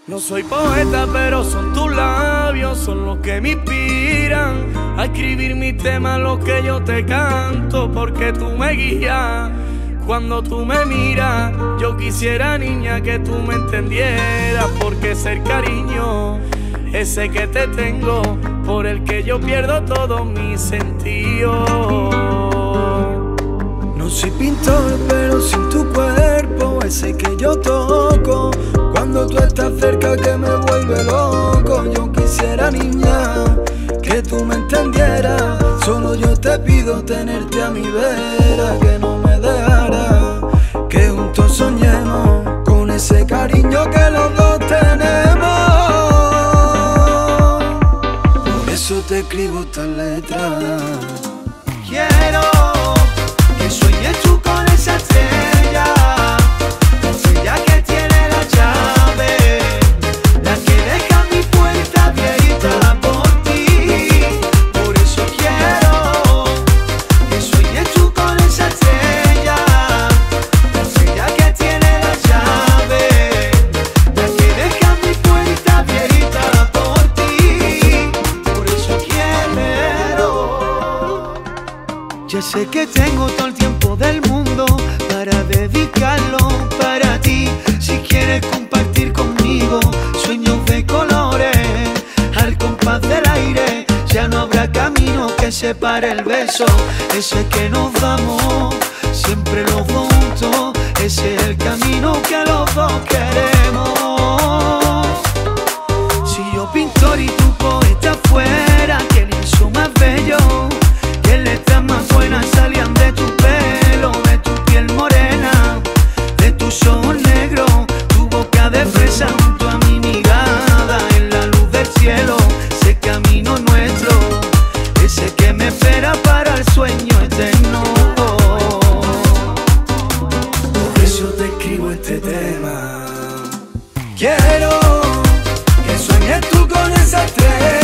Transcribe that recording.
No soy poeta, pero son tus labios, son los que me inspiran a escribir mis temas, los que yo te canto, porque tú me guías. Cuando tú me miras, yo quisiera, niña, que tú me entendieras, porque es el cariño ese que te tengo, por el que yo pierdo todos mis sentidos. No soy pintor, pero sin tu cuerpo, ese que yo toco, cuando tú estás cerca que me vuelve loco. Yo quisiera, niña, que tú me entendieras, solo yo te pido tenerte a mi vera, que no me dejaras, que juntos soñemos con ese cariño que los dos tenemos. Por eso te escribo esta letra. Quiero que sueñes tú con esa estrella, estrella que tiene la llave, la que deja mi puerta abierta por ti. Por eso quiero que sueñes tú con esa estrella, estrella que tiene la llave, la que deja mi puerta abierta por ti. Por eso quiero. Ya sé que tengo todo el tiempo del mundo para dedicarlo para ti. Si quieres compartir conmigo sueños de colores, al compás del aire ya no habrá camino que separe el beso. Ese que nos damos siempre los dos juntos, ese es el camino que los dos queremos. Si yo pintor y tú poeta fuera, que lienzo más bello, que letras más buenas salían de tu pelo, de tu piel morena, de tus ojos negros, tu boca de fresa junto a mi mirada, en la luz del cielo, ese camino nuestro, ese que me espera para el sueño eterno. Por eso te escribo este tema. Quiero que sueñes tú con esa estrella,